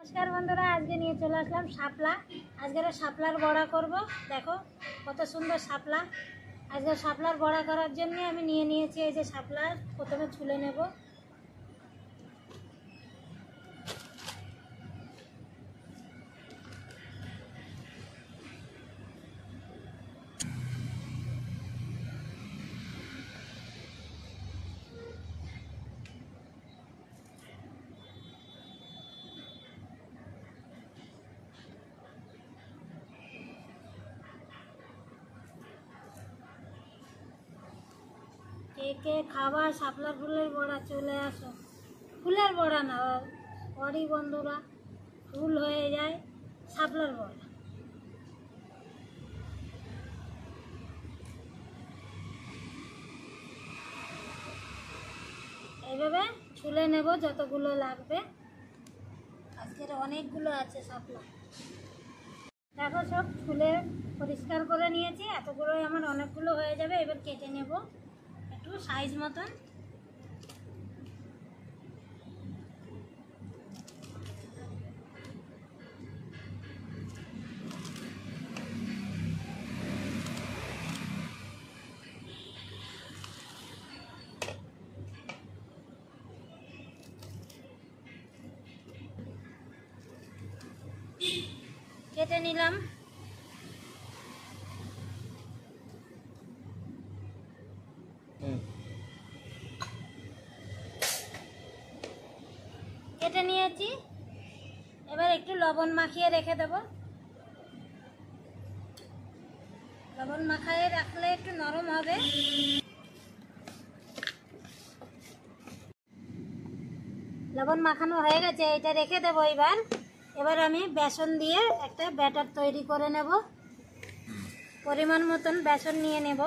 नमस्कार बंधुरा आज के निये चले आसलाम शापला। आज के शापलार बड़ा करब। देखो कत सुंदर शापला। आज के शापलार बड़ा करार जन्य आमी निये नियेछि एई जे शापला प्रथमे छुले नेब। के खावा शापलार फुलेर बड़ा चले आसो। फुलेर बड़ा ना बड़ी बंधुरा फुल हो जाए शापलार बड़ा। এইভাবে ছুলে নেব যতগুলো লাগবে। আজকের অনেকগুলো আছে শাপলা। দেখো সব ছুলে পরিষ্কার করে নিয়েছি। এতগুলোই আমার অনেকগুলো হয়ে যাবে। এবার কেটে নেব একটু সাইজ মতন। কেটে নিলাম। কেটে নিয়েছি। এবার একটু লবণ মাখিয়ে রেখে দেব। লবণ মাখিয়ে রাখলে একটু নরম হবে। লবণ মাখানো হয়ে গেছে, এটা রেখে দেব। এবার আমি বেসন দিয়ে একটা ব্যাটার তৈরি করে নেব। পরিমাণ মতন বেসন নিয়ে নেব।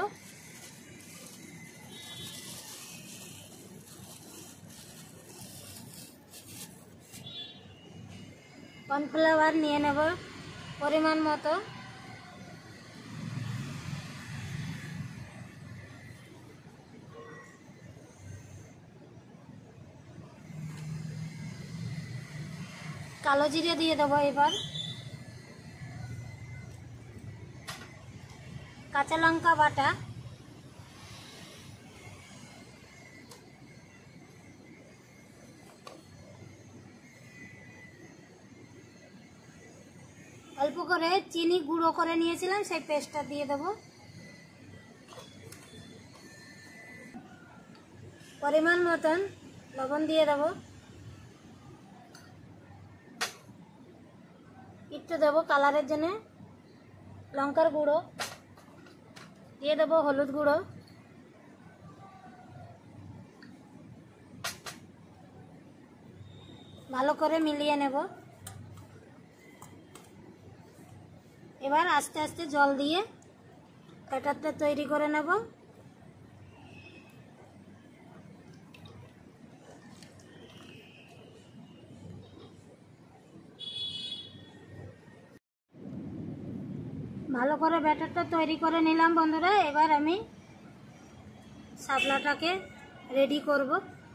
কর্নফ্লাওয়ার নিয়ে নেব পরিমাণ মতো। কালো জিরে দিয়ে দেবো। এবার কাঁচা লঙ্কা বাটা, অল্প করে চিনি গুঁড়ো করে নিয়েছিলাম সেই পেস্টটা দিয়ে দেবো। পরিমাণ মতন লবণ দিয়ে দেবো। একটু দেবো কালারের জন্য লঙ্কার গুঁড়ো দিয়ে দেবো, হলুদ গুঁড়ো, ভালো করে মিলিয়ে নেব। এবার আস্তে আস্তে জল দিয়ে ব্যাটারটা তৈরি করে নেব। ভালো করে ব্যাটারটা তৈরি করে নিলাম বন্ধুরা। এবার আমি শাপলাটাকে রেডি করব।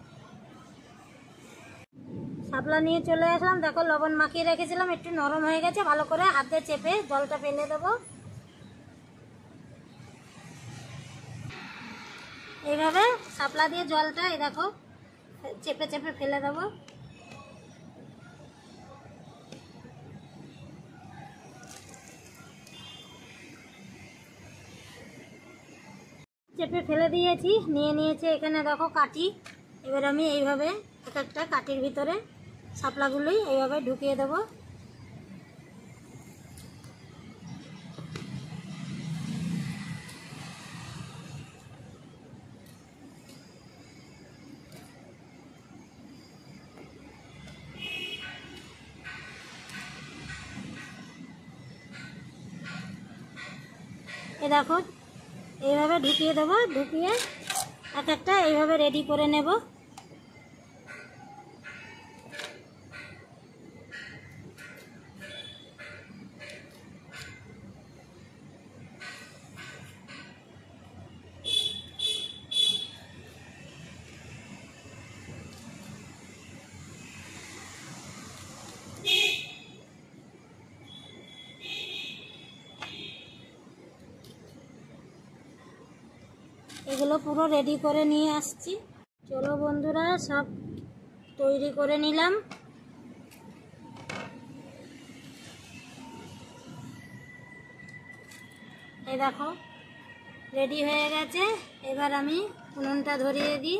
শাপলা নিয়ে চলে আসলাম। দেখো লবণ মাখিয়ে রেখেছিলাম, একটু নরম হয়ে গেছে। ভালো করে হাতে চেপে জলটা ফেলে দেব। এইভাবে শাপলা দিয়ে জলটা এই দেখো চেপে চেপে ফেলে দেব। চেপে ফেলে দিয়েছি। নিয়ে নিয়েছে এখানে দেখো কাঠি। এবার আমি এইভাবে এক একটা কাঠির ভিতরে শাপলাগুলোই এইভাবে ঢুকিয়ে দেব। এ দেখো এইভাবে ঢুকিয়ে দেবো। ঢুকিয়ে এক একটা এইভাবে রেডি করে নেব। এগুলো পুরো রেডি করে নিয়ে আসছি। চলো বন্ধুরা, সব তৈরি করে নিলাম। এই দেখো রেডি হয়ে গেছে। এবার আমি উনুনটা ধরিয়ে দিই।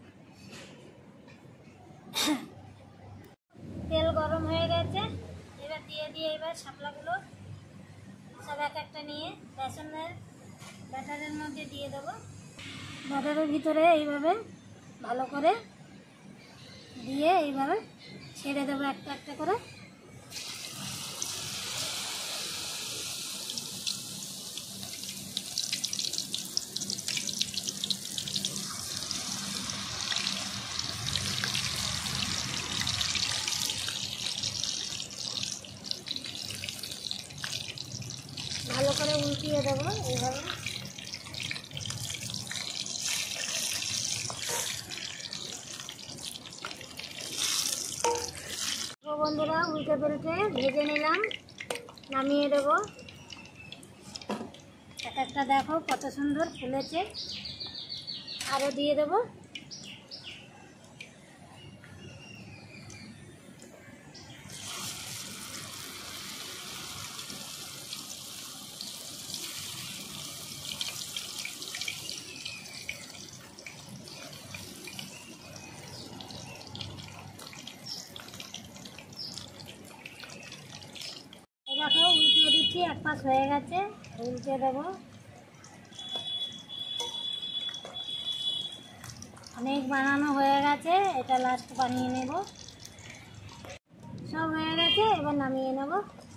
তেল গরম হয়ে গেছে, এবার দিয়ে দিয়ে এবার শাপলাগুলো সব এক একটা নিয়ে বেসনের ব্যাটারের মধ্যে দিয়ে দেবো। ব্যাটারের ভিতরে এইভাবে ভালো করে দিয়ে এইভাবে ছেড়ে দেবো একটা একটা করে। ভালো করে উল্টিয়ে দেবো এইভাবে। বন্ধুরা উল্টে পাল্টে ভেজে নিলাম, নামিয়ে দেবো। এক একটা দেখো কত সুন্দর ফুলেছে। আরও দিয়ে দেবো। দেখো উল্টে দিচ্ছি, এক পাশ হয়ে গেছে, উল্টে দেবো। অনেক বানানো হয়ে গেছে, এটা লাস্ট বানিয়ে নেব। সব হয়ে গেছে, এবার নামিয়ে নেব।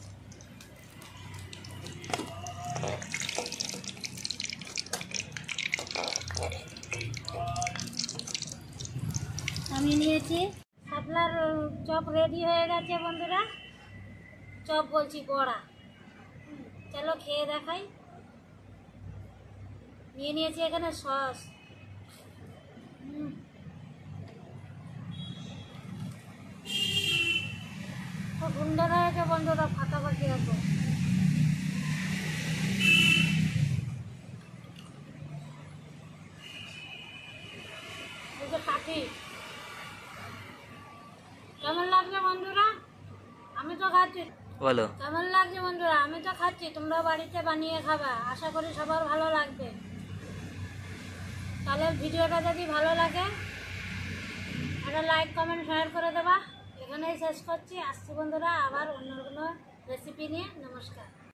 নামিয়ে নিয়েছি। শাপলার চপ রেডি হয়ে গেছে বন্ধুরা। চপ বলছি, বড়া। চলো খেয়ে দেখাই। নিয়ে নিয়েছি এখানে সস। খুব সুন্দর হয়েছে বন্ধুরা, ফাটাফাটি এরকম। কাঠি কেমন লাগছে বন্ধুরা? আমি তো খাচ্ছি। বলো কেমন লাগছে বন্ধুরা? আমি তো খাচ্ছি, তোমরা বাড়িতে বানিয়ে খাবা। আশা করি সবার ভালো লাগবে। তাহলে ভিডিওটা যদি ভালো লাগে একটা লাইক কমেন্ট শেয়ার করে দেবা। এখানেই শেষ করছি। আসছি বন্ধুরা আবার অন্য কোনো রেসিপি নিয়ে। নমস্কার।